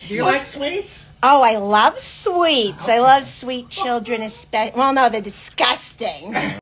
Do you like sweets? Oh, I love sweets. Okay. I love sweet children, especially. Well, no, they're disgusting.